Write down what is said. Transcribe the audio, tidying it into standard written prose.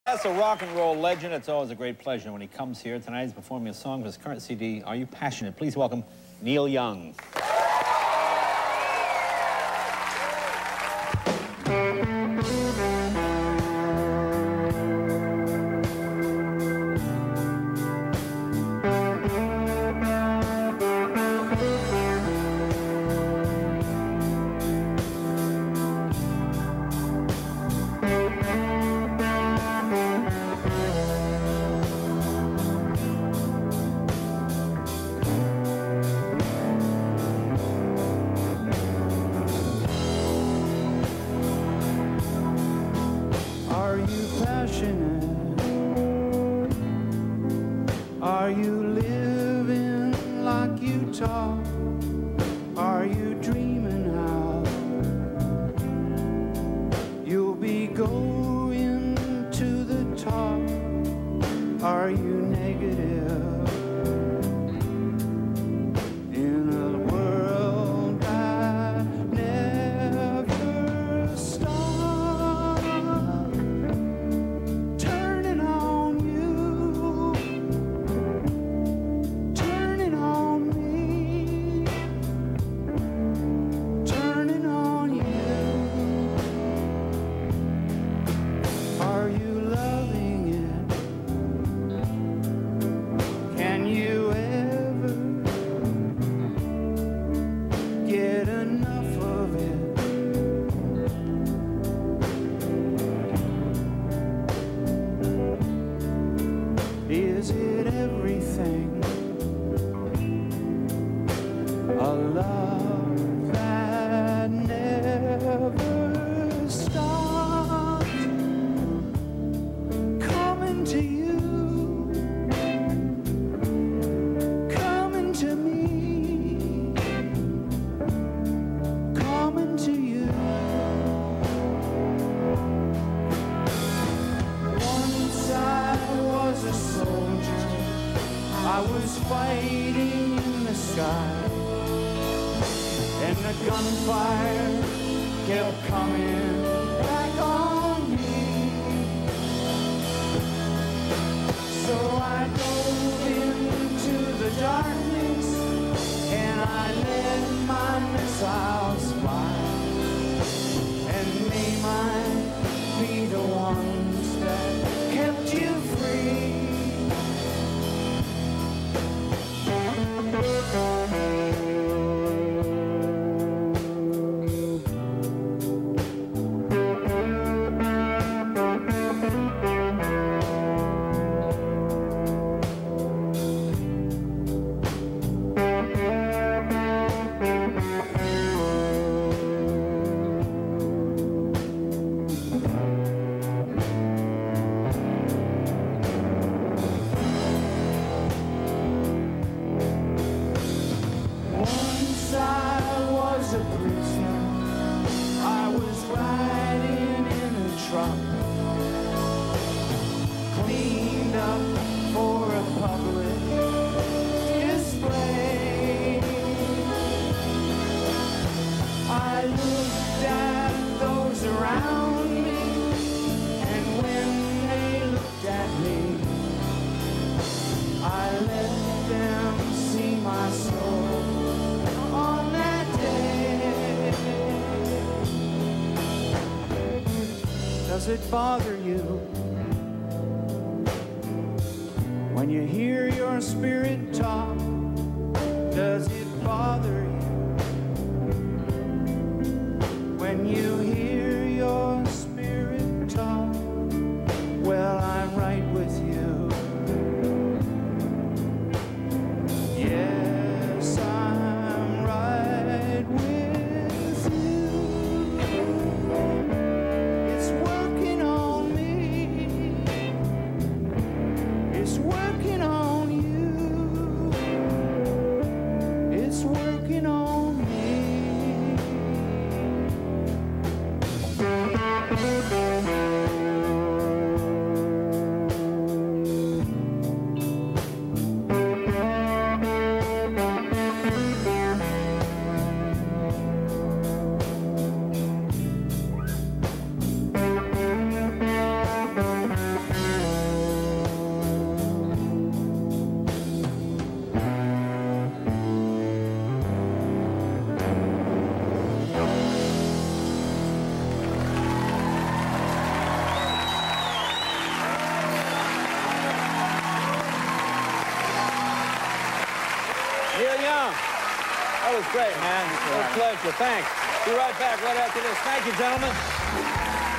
That's a rock and roll legend. It's always a great pleasure when he comes here. Tonight he's performing a song from his current CD, Are You Passionate? Please welcome Neil Young. Are you living like you talk? Are you dreaming how you'll be going to the top? Are you negative in a world that never stops? Turning on you, turning on me, turning on you. Are you loving it? Can you ever get enough of it? Is it everything? A love that never stops. Coming to you, coming to me, coming to you. Once I was a soldier, I was fighting in the sky, and the gunfire kept coming back on me. So I dove into the darkness and I let my missiles fly, and they might be the ones that kept you free. Once I was a prisoner, I was riding in a truck, cleaned up for a public display. I looked at those around me, and when they looked at me, I let them see my soul. On that day, does it bother you when you hear your spirit talk? Does it bother you when you hear your spirit talk? Well, I'm right with you. Yes, I'm right with you. It's working on me. It's working on you. It's working on Neil Young. That was great, man. It was a pleasure. Thanks. Be right back right after this. Thank you, gentlemen.